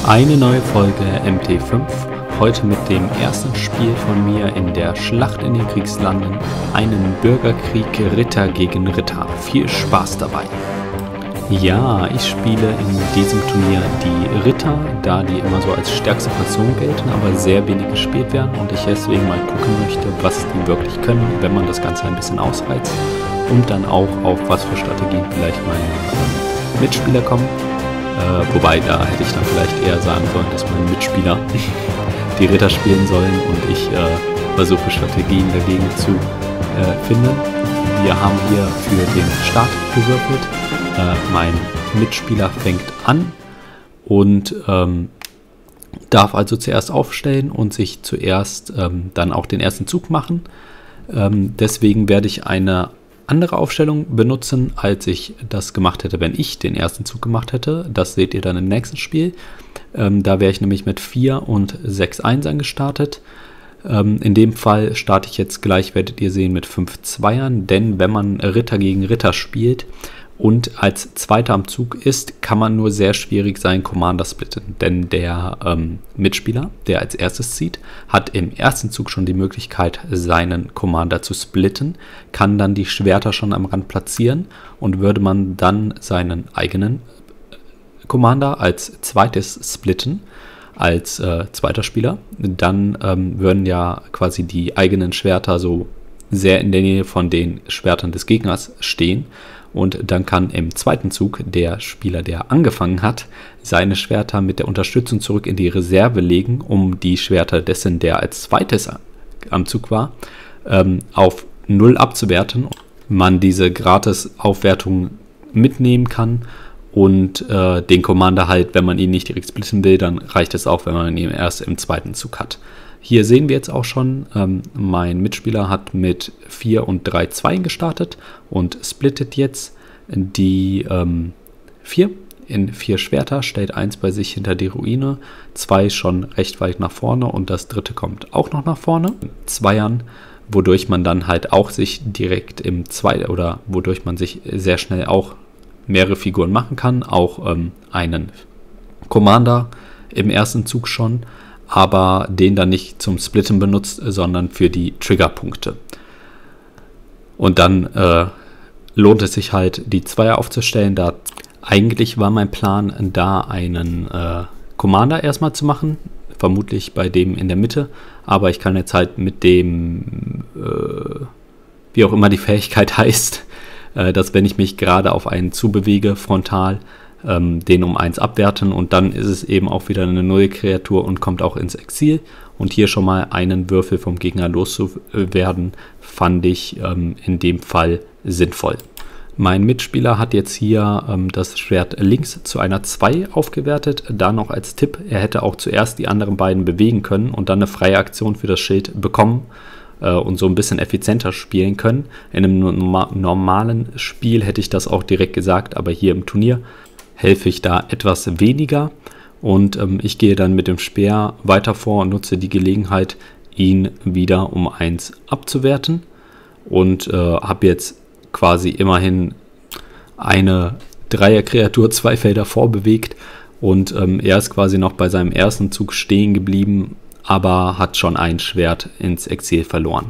Eine neue Folge MT5, heute mit dem ersten Spiel von mir in der Schlacht in den Kriegslanden, einen Bürgerkrieg Ritter gegen Ritter. Viel Spaß dabei! Ja, ich spiele in diesem Turnier die Ritter, da die immer so als stärkste Fraktion gelten, aber sehr wenig gespielt werden und ich deswegen mal gucken möchte, was die wirklich können, wenn man das Ganze ein bisschen ausreizt und dann auch auf was für Strategien vielleicht meine Mitspieler kommen. Wobei, da hätte ich dann vielleicht eher sagen sollen, dass meine Mitspieler die Ritter spielen sollen und ich versuche Strategien dagegen zu finden. Wir haben hier für den Start gewürfelt. Mein Mitspieler fängt an und darf also zuerst aufstellen und sich zuerst dann auch den ersten Zug machen. Deswegen werde ich eine andere Aufstellung benutzen, als ich das gemacht hätte, wenn ich den ersten Zug gemacht hätte. Das seht ihr dann im nächsten Spiel. Da wäre ich nämlich mit 4 und 6 Einsern gestartet. In dem Fall starte ich jetzt gleich, werdet ihr sehen, mit 5 Zweiern, denn wenn man Ritter gegen Ritter spielt und als Zweiter am Zug ist, kann man nur sehr schwierig seinen Commander splitten, denn der Mitspieler, der als erstes zieht, hat im ersten Zug schon die Möglichkeit, seinen Commander zu splitten, kann dann die Schwerter schon am Rand platzieren und würde man dann seinen eigenen Commander als zweites splitten, als zweiter Spieler, dann würden ja quasi die eigenen Schwerter so sehr in der Nähe von den Schwertern des Gegners stehen. Und dann kann im zweiten Zug der Spieler, der angefangen hat, seine Schwerter mit der Unterstützung zurück in die Reserve legen, um die Schwerter dessen, der als zweites am Zug war, auf 0 abzuwerten. Man diese Gratis-Aufwertung mitnehmen kann und den Commander halt, wenn man ihn nicht direkt splitten will, dann reicht es auch, wenn man ihn erst im zweiten Zug hat. Hier sehen wir jetzt auch schon, mein Mitspieler hat mit 4 und 3 Zweien gestartet und splittet jetzt die 4 in 4 Schwerter, stellt 1 bei sich hinter die Ruine, 2 schon recht weit nach vorne und das dritte kommt auch noch nach vorne. Zweiern, wodurch man dann halt auch sich direkt im zweiten oder wodurch man sich sehr schnell auch mehrere Figuren machen kann, auch einen Commander im ersten Zug schon, aber den dann nicht zum Splitten benutzt, sondern für die Triggerpunkte. Und dann lohnt es sich halt, die Zweier aufzustellen. Da eigentlich war mein Plan, da einen Commander erstmal zu machen, vermutlich bei dem in der Mitte, aber ich kann jetzt halt mit dem, wie auch immer die Fähigkeit heißt, dass wenn ich mich gerade auf einen zubewege, frontal, den um 1 abwerten und dann ist es eben auch wieder eine neue Kreatur und kommt auch ins Exil. Und hier schon mal einen Würfel vom Gegner loszuwerden, fand ich in dem Fall sinnvoll. Mein Mitspieler hat jetzt hier das Schwert links zu einer 2 aufgewertet. Da noch als Tipp, er hätte auch zuerst die anderen beiden bewegen können und dann eine freie Aktion für das Schild bekommen und so ein bisschen effizienter spielen können. In einem normalen Spiel hätte ich das auch direkt gesagt, aber hier im Turnier helfe ich da etwas weniger und ich gehe dann mit dem Speer weiter vor und nutze die Gelegenheit, ihn wieder um 1 abzuwerten und habe jetzt quasi immerhin eine Dreierkreatur 2 Felder vorbewegt und er ist quasi noch bei seinem ersten Zug stehen geblieben, aber hat schon ein Schwert ins Exil verloren.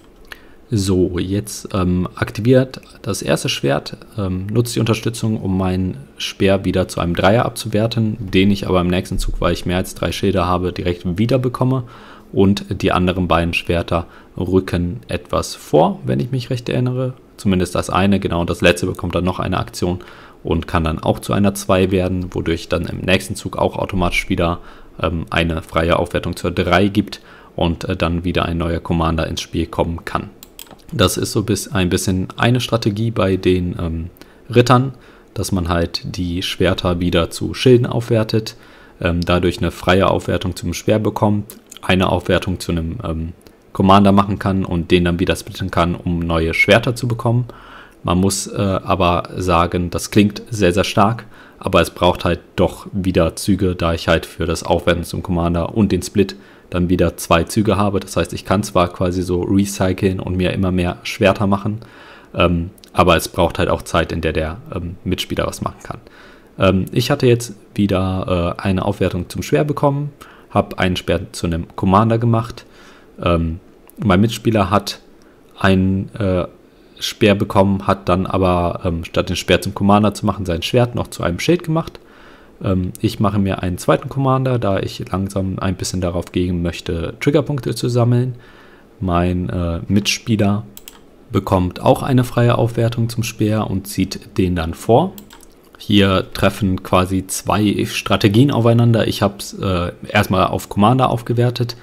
So, jetzt aktiviert das erste Schwert, nutzt die Unterstützung, um meinen Speer wieder zu einem Dreier abzuwerten, den ich aber im nächsten Zug, weil ich mehr als 3 Schilder habe, direkt wieder bekomme. Und die anderen beiden Schwerter rücken etwas vor, wenn ich mich recht erinnere. Zumindest das eine, genau, und das letzte bekommt dann noch eine Aktion und kann dann auch zu einer 2 werden, wodurch dann im nächsten Zug auch automatisch wieder eine freie Aufwertung zur 3 gibt und dann wieder ein neuer Commander ins Spiel kommen kann. Das ist so ein bisschen eine Strategie bei den Rittern, dass man halt die Schwerter wieder zu Schilden aufwertet, dadurch eine freie Aufwertung zum Speer bekommt, eine Aufwertung zu einem Commander machen kann und den dann wieder splitten kann, um neue Schwerter zu bekommen. Man muss aber sagen, das klingt sehr, sehr stark, aber es braucht halt doch wieder Züge, da ich halt für das Aufwerten zum Commander und den Split dann wieder 2 Züge habe. Das heißt, ich kann zwar quasi so recyceln und mir immer mehr Schwerter machen, aber es braucht halt auch Zeit, in der der Mitspieler was machen kann. Ich hatte jetzt wieder eine Aufwertung zum Schwer bekommen, habe einen Speer zu einem Commander gemacht. Mein Mitspieler hat einen Speer bekommen, hat dann aber statt den Speer zum Commander zu machen, sein Schwert noch zu einem Schild gemacht. Ich mache mir einen zweiten Commander, da ich langsam ein bisschen darauf gehen möchte, Triggerpunkte zu sammeln. Mein Mitspieler bekommt auch eine freie Aufwertung zum Speer und zieht den dann vor. Hier treffen quasi zwei Strategien aufeinander. Ich habe es erstmal auf Commander aufgewertet,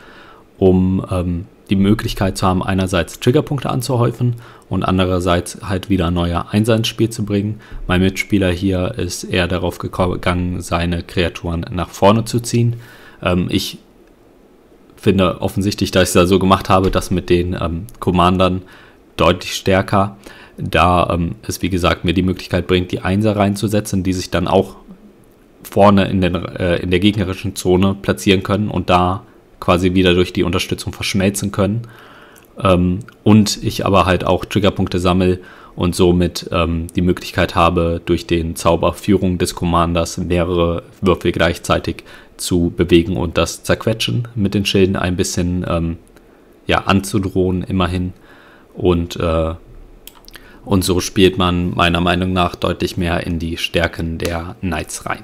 um die Möglichkeit zu haben, einerseits Triggerpunkte anzuhäufen und andererseits halt wieder neue Einser ins Spiel zu bringen. Mein Mitspieler hier ist eher darauf gegangen, seine Kreaturen nach vorne zu ziehen. Ich finde offensichtlich, dass ich es da so gemacht habe, dass mit den Commandern deutlich stärker, da es wie gesagt mir die Möglichkeit bringt, die Einser reinzusetzen, die sich dann auch vorne in der gegnerischen Zone platzieren können und da quasi wieder durch die Unterstützung verschmelzen können. Und ich aber halt auch Triggerpunkte sammle und somit die Möglichkeit habe, durch den Zauber Führung des Commanders mehrere Würfel gleichzeitig zu bewegen und das Zerquetschen mit den Schilden ein bisschen anzudrohen immerhin. Und so spielt man meiner Meinung nach deutlich mehr in die Stärken der Knights rein.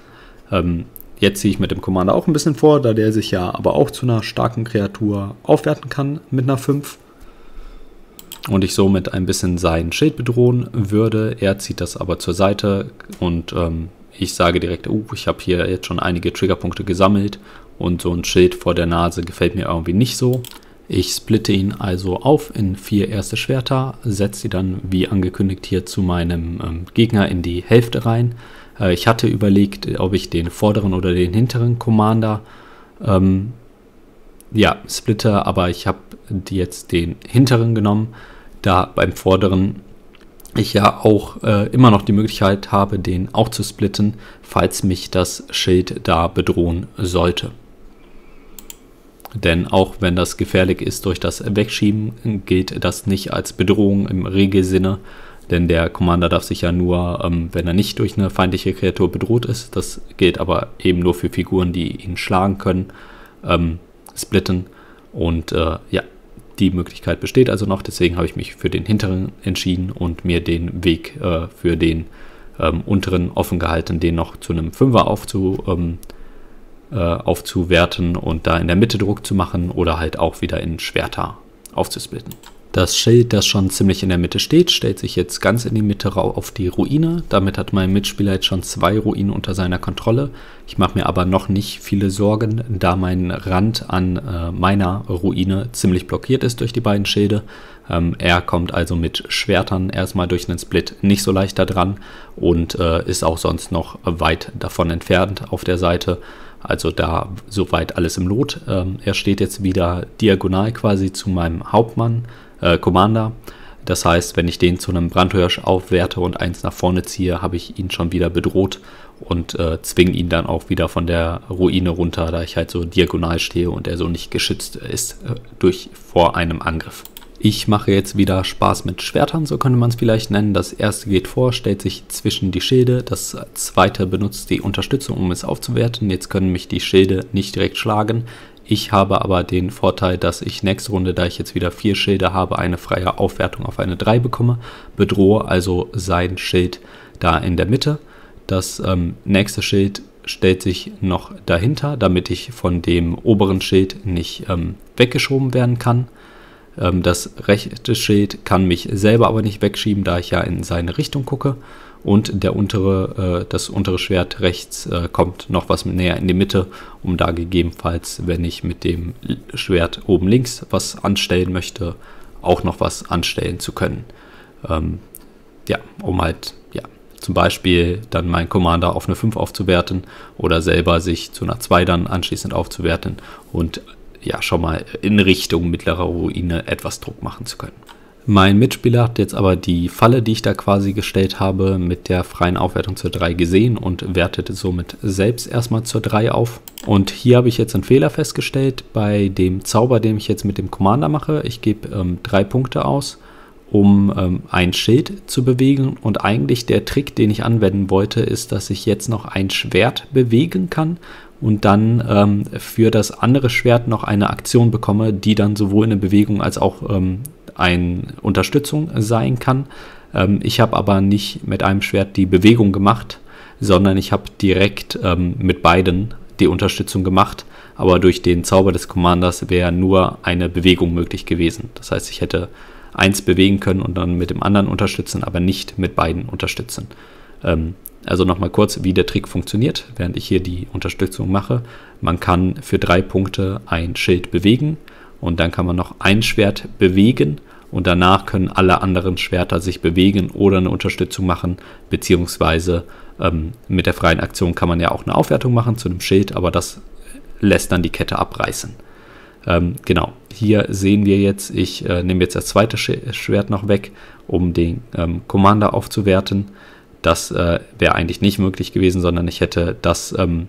Jetzt ziehe ich mit dem Commander auch ein bisschen vor, da der sich ja aber auch zu einer starken Kreatur aufwerten kann mit einer 5. Und ich somit ein bisschen sein Schild bedrohen würde. Er zieht das aber zur Seite und ich sage direkt, ich habe hier jetzt schon einige Triggerpunkte gesammelt und so ein Schild vor der Nase gefällt mir irgendwie nicht so. Ich splitte ihn also auf in 4 erste Schwerter, setze sie dann wie angekündigt hier zu meinem Gegner in die Hälfte rein. Ich hatte überlegt, ob ich den vorderen oder den hinteren Commander splitte, aber ich habe jetzt den hinteren genommen, da beim vorderen ich ja auch immer noch die Möglichkeit habe, den auch zu splitten, falls mich das Schild da bedrohen sollte. Denn auch wenn das gefährlich ist durch das Wegschieben, gilt das nicht als Bedrohung im Regelsinne. Denn der Commander darf sich ja nur, wenn er nicht durch eine feindliche Kreatur bedroht ist, das gilt aber eben nur für Figuren, die ihn schlagen können, splitten. Und die Möglichkeit besteht also noch. Deswegen habe ich mich für den hinteren entschieden und mir den Weg für den unteren offen gehalten, den noch zu einem 5er aufzuwerten und da in der Mitte Druck zu machen oder halt auch wieder in Schwerter aufzusplitten. Das Schild, das schon ziemlich in der Mitte steht, stellt sich jetzt ganz in die Mitte auf die Ruine. Damit hat mein Mitspieler jetzt schon 2 Ruinen unter seiner Kontrolle. Ich mache mir aber noch nicht viele Sorgen, da mein Rand an meiner Ruine ziemlich blockiert ist durch die beiden Schilde. Er kommt also mit Schwertern erstmal durch einen Split nicht so leicht da dran und ist auch sonst noch weit davon entfernt auf der Seite. Also da soweit alles im Lot. Er steht jetzt wieder diagonal quasi zu meinem Hauptmann, Commander. Das heißt, wenn ich den zu einem Brandhirsch aufwerte und 1 nach vorne ziehe, habe ich ihn schon wieder bedroht und zwinge ihn dann auch wieder von der Ruine runter, da ich halt so diagonal stehe und er so nicht geschützt ist vor einem Angriff. Ich mache jetzt wieder Spaß mit Schwertern, so könnte man es vielleicht nennen. Das erste geht vor, stellt sich zwischen die Schilde. Das zweite benutzt die Unterstützung, um es aufzuwerten. Jetzt können mich die Schilde nicht direkt schlagen. Ich habe aber den Vorteil, dass ich nächste Runde, da ich jetzt wieder 4 Schilde habe, eine freie Aufwertung auf eine 3 bekomme. Bedrohe also sein Schild da in der Mitte. Das nächste Schild stellt sich noch dahinter, damit ich von dem oberen Schild nicht weggeschoben werden kann. Das rechte Schild kann mich selber aber nicht wegschieben, da ich ja in seine Richtung gucke. Und das untere Schwert rechts kommt noch was näher in die Mitte, um da gegebenenfalls, wenn ich mit dem Schwert oben links was anstellen möchte, auch noch was anstellen zu können. Um halt zum Beispiel dann meinen Commander auf eine 5 aufzuwerten oder selber sich zu einer 2 dann anschließend aufzuwerten und schon mal in Richtung mittlerer Ruine etwas Druck machen zu können. Mein Mitspieler hat jetzt aber die Falle, die ich da quasi gestellt habe, mit der freien Aufwertung zur 3 gesehen und wertet somit selbst erstmal zur 3 auf. Und hier habe ich jetzt einen Fehler festgestellt bei dem Zauber, den ich jetzt mit dem Commander mache. Ich gebe 3 Punkte aus um ein Schild zu bewegen. Und eigentlich der Trick, den ich anwenden wollte, ist, dass ich jetzt noch ein Schwert bewegen kann und dann für das andere Schwert noch eine Aktion bekomme, die dann sowohl eine Bewegung als auch eine Unterstützung sein kann. Ich habe aber nicht mit einem Schwert die Bewegung gemacht, sondern ich habe direkt mit beiden die Unterstützung gemacht, aber durch den Zauber des Commanders wäre nur eine Bewegung möglich gewesen. Das heißt, ich hätte eins bewegen können und dann mit dem anderen unterstützen, aber nicht mit beiden unterstützen. Also nochmal kurz, wie der Trick funktioniert, während ich hier die Unterstützung mache. Man kann für 3 Punkte ein Schild bewegen und dann kann man noch ein Schwert bewegen und danach können alle anderen Schwerter sich bewegen oder eine Unterstützung machen, beziehungsweise mit der freien Aktion kann man ja auch eine Aufwertung machen zu einem Schild, aber das lässt dann die Kette abreißen. Genau, hier sehen wir jetzt, ich nehme jetzt das zweite Schwert noch weg, um den Commander aufzuwerten. Das wäre eigentlich nicht möglich gewesen, sondern ich hätte das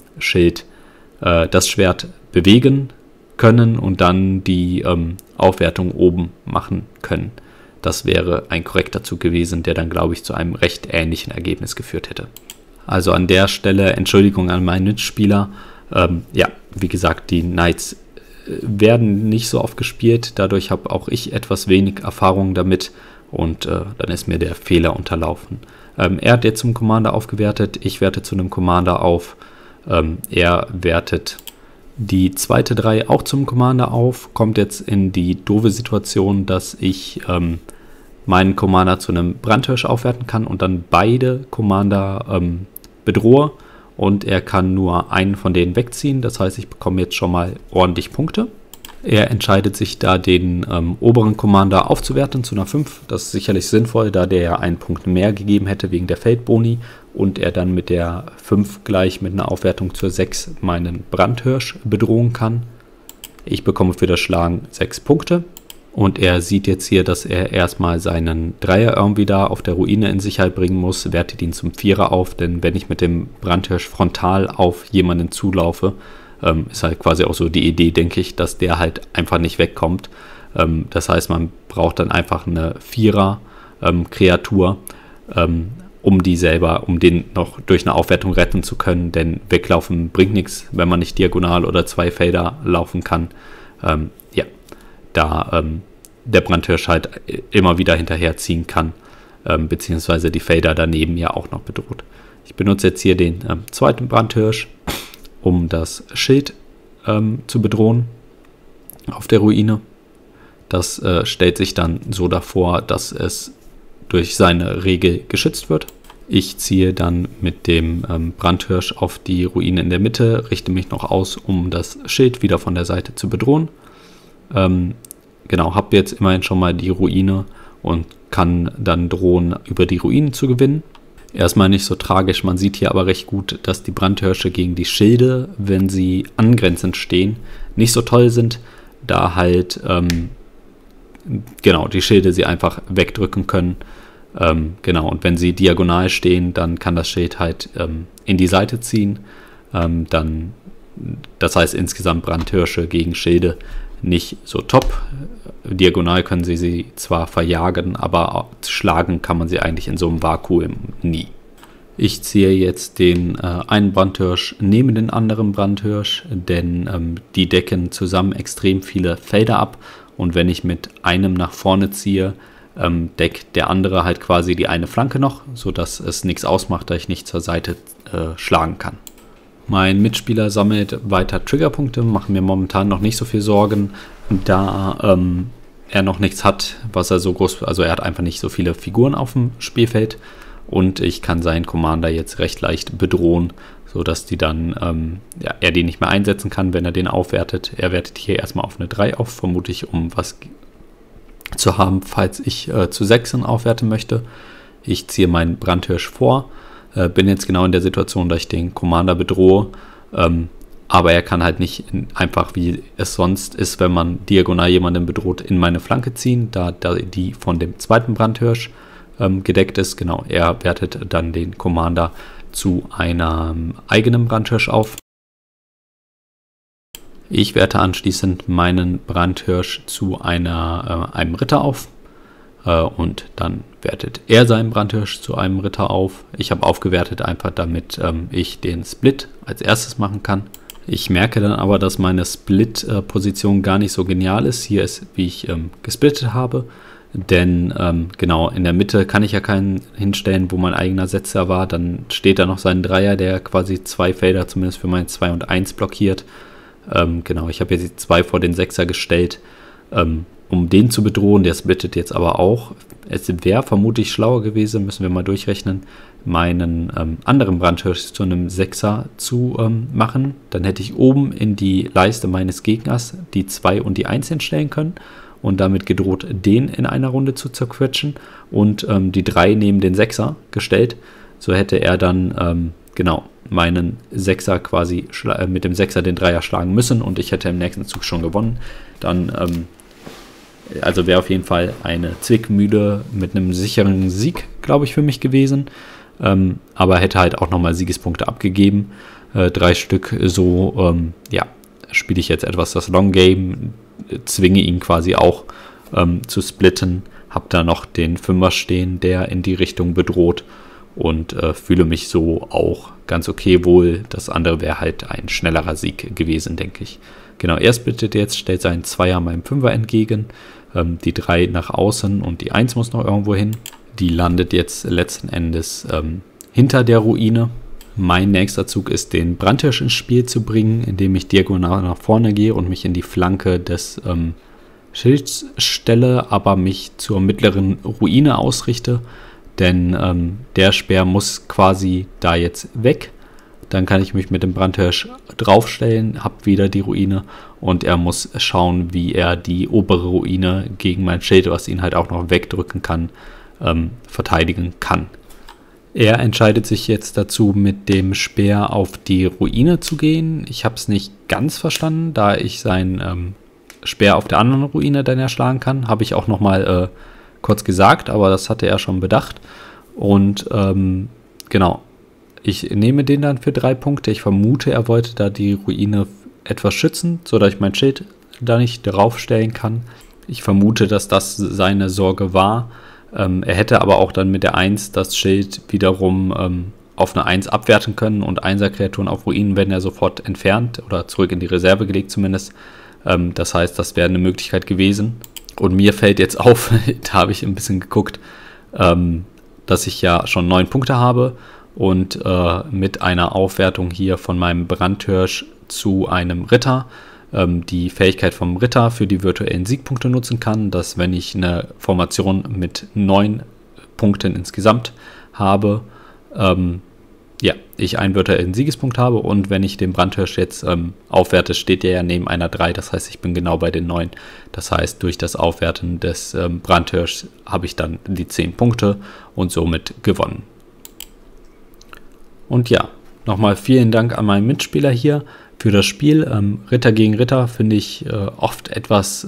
das Schwert bewegen können und dann die Aufwertung oben machen können. Das wäre ein korrekter Zug gewesen, der dann, glaube ich, zu einem recht ähnlichen Ergebnis geführt hätte. Also an der Stelle Entschuldigung an meinen Mitspieler. Ja, wie gesagt, die Knights werden nicht so oft gespielt. Dadurch habe auch ich etwas wenig Erfahrung damit und dann ist mir der Fehler unterlaufen. Er hat jetzt zum Commander aufgewertet. Ich werte zu einem Commander auf. Er wertet die zweite 3 auch zum Commander auf. Kommt jetzt in die doofe Situation, dass ich meinen Commander zu einem Brandhirsch aufwerten kann und dann beide Commander bedrohe und er kann nur einen von denen wegziehen. Das heißt, ich bekomme jetzt schon mal ordentlich Punkte. Er entscheidet sich da, den oberen Commander aufzuwerten zu einer 5. Das ist sicherlich sinnvoll, da der ja einen Punkt mehr gegeben hätte wegen der Feldboni und er dann mit der 5 gleich mit einer Aufwertung zur 6 meinen Brandhirsch bedrohen kann. Ich bekomme für das Schlagen 6 Punkte. Und er sieht jetzt hier, dass er erstmal seinen Dreier irgendwie da auf der Ruine in Sicherheit bringen muss, wertet ihn zum 4er auf, denn wenn ich mit dem Brandhirsch frontal auf jemanden zulaufe, ist halt quasi auch so die Idee, denke ich, dass der halt einfach nicht wegkommt. Das heißt, man braucht dann einfach eine 4er Kreatur, um den noch durch eine Aufwertung retten zu können, denn weglaufen bringt nichts, wenn man nicht diagonal oder 2 Felder laufen kann. Da der Brandhirsch halt immer wieder hinterherziehen kann, beziehungsweise die Felder daneben ja auch noch bedroht. Ich benutze jetzt hier den zweiten Brandhirsch, um das Schild zu bedrohen auf der Ruine. Das stellt sich dann so davor, dass es durch seine Regel geschützt wird. Ich ziehe dann mit dem Brandhirsch auf die Ruine in der Mitte, richte mich noch aus, um das Schild wieder von der Seite zu bedrohen. Genau, habe jetzt immerhin schon mal die Ruine und kann dann drohen, über die Ruinen zu gewinnen. Erstmal nicht so tragisch, man sieht hier aber recht gut, dass die Brandhirsche gegen die Schilde, wenn sie angrenzend stehen, nicht so toll sind, da halt genau, die Schilde sie einfach wegdrücken können. Genau, und wenn sie diagonal stehen, dann kann das Schild halt in die Seite ziehen. Das heißt insgesamt Brandhirsche gegen Schilde nicht so top. Diagonal können sie zwar verjagen, aber schlagen kann man sie eigentlich in so einem Vakuum nie. Ich ziehe jetzt den einen Brandhirsch neben den anderen Brandhirsch, denn die decken zusammen extrem viele Felder ab und wenn ich mit einem nach vorne ziehe, deckt der andere halt quasi die eine Flanke noch, sodass es nichts ausmacht, da ich nicht zur Seite schlagen kann. Mein Mitspieler sammelt weiter Triggerpunkte, machen mir momentan noch nicht so viel Sorgen, da er noch nichts hat, was er so groß, also er hat einfach nicht so viele Figuren auf dem Spielfeld und ich kann seinen Commander jetzt recht leicht bedrohen, sodass die dann, er den nicht mehr einsetzen kann, wenn er den aufwertet. Er wertet hier erstmal auf eine 3 auf, vermutlich um was zu haben, falls ich zu 6 aufwerten möchte. Ich ziehe meinen Brandhirsch vor. Bin jetzt genau in der Situation, dass ich den Commander bedrohe, aber er kann halt nicht einfach, wie es sonst ist, wenn man diagonal jemanden bedroht, in meine Flanke ziehen, da die von dem zweiten Brandhirsch gedeckt ist. Genau, er wertet dann den Commander zu einem eigenen Brandhirsch auf. Ich werte anschließend meinen Brandhirsch zu einem Ritter auf. und dann wertet er seinen Brandhirsch zu einem Ritter auf. Ich habe aufgewertet einfach, damit ich den Split als erstes machen kann. Ich merke dann aber, dass meine Split-Position gar nicht so genial ist. Hier ist, wie ich gesplittet habe. Denn genau, in der Mitte kann ich ja keinen hinstellen, wo mein eigener Setzer war. Dann steht da noch sein Dreier, der quasi 2 Felder zumindest für mein 2 und 1 blockiert. Genau, ich habe jetzt die 2 vor den Sechser gestellt, um den zu bedrohen. Der splittet jetzt aber auch. Es wäre vermutlich schlauer gewesen, müssen wir mal durchrechnen, meinen anderen Brandhirsch zu einem Sechser zu machen. Dann hätte ich oben in die Leiste meines Gegners die 2 und die 1 hinstellen können. Und damit gedroht, den in einer Runde zu zerquetschen und die 3 neben den Sechser gestellt. So hätte er dann, genau, meinen Sechser quasi mit dem Sechser den Dreier schlagen müssen und ich hätte im nächsten Zug schon gewonnen. Dann, also wäre auf jeden Fall eine Zwickmühle mit einem sicheren Sieg, glaube ich, für mich gewesen. Aber hätte halt auch nochmal Siegespunkte abgegeben. 3 Stück, so, ja, spiele ich jetzt etwas das Long Game, zwinge ihn quasi auch zu splitten, habe da noch den Fünfer stehen, der in die Richtung bedroht und fühle mich so auch ganz okay wohl. Das andere wäre halt ein schnellerer Sieg gewesen, denke ich. Genau, er splittet jetzt, stellt seinen Zweier meinem Fünfer entgegen, die 3 nach außen und die 1 muss noch irgendwo hin. Die landet jetzt letzten Endes hinter der Ruine. Mein nächster Zug ist, den Brandhirsch ins Spiel zu bringen, indem ich diagonal nach vorne gehe und mich in die Flanke des Schilds stelle, aber mich zur mittleren Ruine ausrichte. Denn der Speer muss quasi da jetzt weg. Dann kann ich mich mit dem Brandhirsch draufstellen, habe wieder die Ruine und er muss schauen, wie er die obere Ruine gegen mein Schild, was ihn halt auch noch wegdrücken kann, verteidigen kann. Er entscheidet sich jetzt dazu, mit dem Speer auf die Ruine zu gehen. Ich habe es nicht ganz verstanden, da ich seinen Speer auf der anderen Ruine dann erschlagen kann. Habe ich auch nochmal kurz gesagt, aber das hatte er schon bedacht. Und genau, ich nehme den dann für 3 Punkte. Ich vermute, er wollte da die Ruine etwas schützen, sodass ich mein Schild da nicht draufstellen kann. Ich vermute, dass das seine Sorge war. Er hätte aber auch dann mit der 1 das Schild wiederum auf eine 1 abwerten können und 1er-Kreaturen auf Ruinen werden ja sofort entfernt oder zurück in die Reserve gelegt zumindest. Das heißt, das wäre eine Möglichkeit gewesen. Und mir fällt jetzt auf, da habe ich ein bisschen geguckt, dass ich ja schon 9 Punkte habe und mit einer Aufwertung hier von meinem Brandhirsch zu einem Ritter die Fähigkeit vom Ritter für die virtuellen Siegpunkte nutzen kann, dass wenn ich eine Formation mit 9 Punkten insgesamt habe, ja, ich einen virtuellen Siegespunkt habe und wenn ich den Brandhirsch jetzt aufwerte, steht der ja neben einer 3, das heißt, ich bin genau bei den 9. Das heißt, durch das Aufwerten des Brandhirschs habe ich dann die 10 Punkte und somit gewonnen. Und ja, nochmal vielen Dank an meinen Mitspieler hier für das Spiel. Ritter gegen Ritter finde ich oft etwas,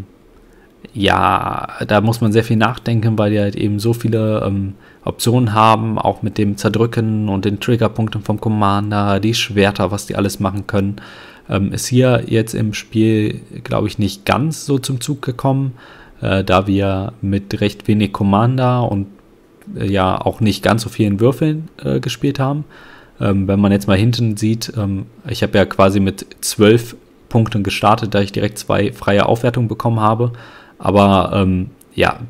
ja, da muss man sehr viel nachdenken, weil die halt eben so viele Optionen haben, auch mit dem Zerdrücken und den Triggerpunkten vom Commander, die Schwerter, was die alles machen können. Ist hier jetzt im Spiel, glaube ich, nicht ganz so zum Zug gekommen, da wir mit recht wenig Commander und ja auch nicht ganz so vielen Würfeln gespielt haben. Wenn man jetzt mal hinten sieht, ich habe ja quasi mit 12 Punkten gestartet, da ich direkt 2 freie Aufwertungen bekommen habe. Aber ja,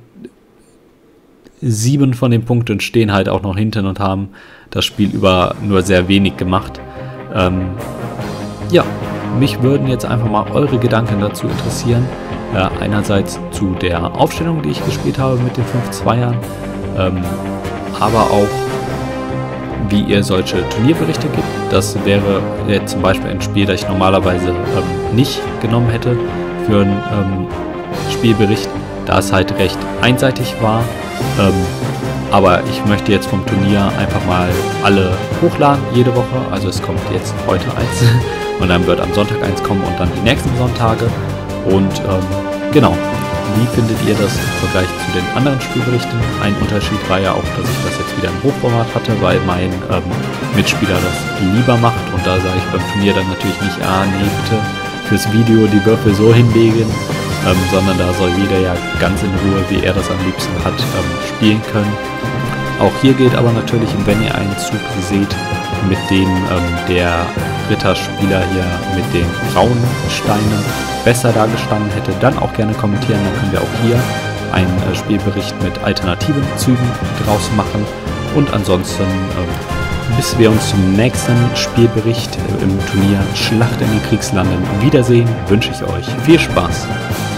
7 von den Punkten stehen halt auch noch hinten und haben das Spiel über nur sehr wenig gemacht. Ja, mich würden jetzt einfach mal eure Gedanken dazu interessieren. Einerseits zu der Aufstellung, die ich gespielt habe mit den 5 Zweiern, aber auch wie ihr solche Turnierberichte gibt. Das wäre jetzt zum Beispiel ein Spiel, das ich normalerweise nicht genommen hätte für einen Spielbericht, da es halt recht einseitig war. Aber ich möchte jetzt vom Turnier einfach mal alle hochladen, jede Woche. Also es kommt jetzt heute eins und dann wird am Sonntag eins kommen und dann die nächsten Sonntage. Und genau, wie findet ihr das im Vergleich zu den anderen Spielberichten? Ein Unterschied war ja auch, dass ich das jetzt wieder im Hochformat hatte, weil mein Mitspieler das lieber macht. Und da sage ich beim Turnier dann natürlich nicht, nee, bitte fürs Video die Würfel so hinlegen, sondern da soll jeder ja ganz in Ruhe, wie er das am liebsten hat, spielen können. Auch hier gilt aber natürlich, wenn ihr einen Zug seht, mit dem der Ritterspieler hier mit den grauen Steinen besser dagestanden hätte, dann auch gerne kommentieren. Dann können wir auch hier einen Spielbericht mit alternativen Zügen draus machen. Und ansonsten, bis wir uns zum nächsten Spielbericht im Turnier Schlacht in den Kriegslanden wiedersehen, wünsche ich euch viel Spaß.